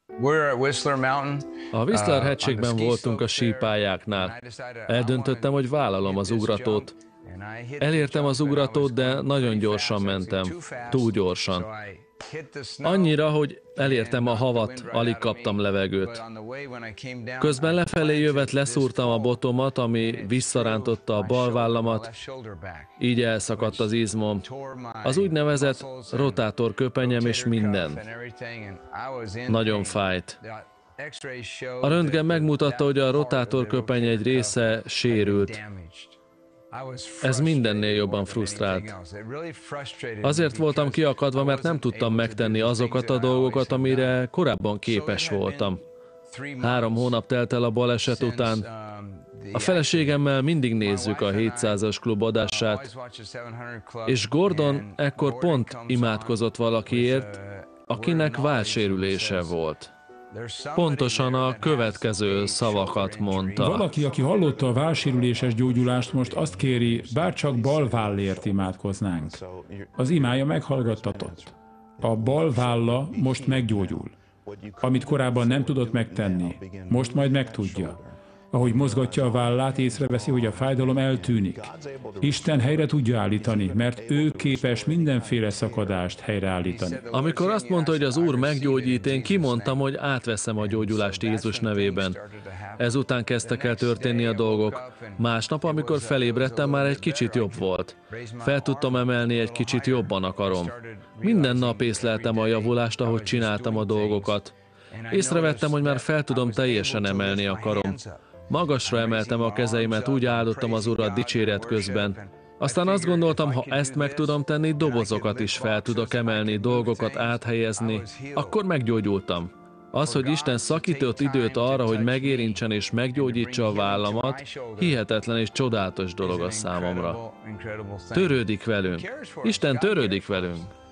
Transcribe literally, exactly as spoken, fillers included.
A Whistler hegységben voltunk a sípályáknál. Eldöntöttem, hogy vállalom az ugratót. Elértem az ugratót, de nagyon gyorsan mentem. Túl gyorsan. Annyira, hogy elértem a havat, alig kaptam levegőt. Közben lefelé jövet leszúrtam a botomat, ami visszarántotta a bal vállamat, így elszakadt az izmom. Az úgynevezett rotátorköpenyem és minden. Nagyon fájt. A röntgen megmutatta, hogy a rotátorköpeny egy része sérült. Ez mindennél jobban frusztrált. Azért voltam kiakadva, mert nem tudtam megtenni azokat a dolgokat, amire korábban képes voltam. Három hónap telt el a baleset után. A feleségemmel mindig nézzük a hétszázas klub adását, és Gordon ekkor pont imádkozott valakiért, akinek vállsérülése volt. Pontosan a következő szavakat mondta. Valaki, aki hallotta a vállsérüléses gyógyulást, most azt kéri, bárcsak bal vállért imádkoznánk. Az imája meghallgattatott. A bal válla most meggyógyul. Amit korábban nem tudott megtenni, most majd megtudja. Ahogy mozgatja a vállát, észreveszi, hogy a fájdalom eltűnik. Isten helyre tudja állítani, mert ő képes mindenféle szakadást helyreállítani. Amikor azt mondta, hogy az Úr meggyógyít, én kimondtam, hogy átveszem a gyógyulást Jézus nevében. Ezután kezdtek el történni a dolgok. Másnap, amikor felébredtem, már egy kicsit jobb volt. Fel tudtam emelni, egy kicsit jobban akarom. Minden nap észleltem a javulást, ahogy csináltam a dolgokat. Észrevettem, hogy már fel tudom teljesen emelni a karom. Magasra emeltem a kezeimet, úgy áldottam az Urat dicséret közben. Aztán azt gondoltam, ha ezt meg tudom tenni, dobozokat is fel tudok emelni, dolgokat áthelyezni, akkor meggyógyultam. Az, hogy Isten szakított időt arra, hogy megérintsen és meggyógyítsa a vállamat, hihetetlen és csodálatos dolog a számomra. Törődik velünk. Isten törődik velünk.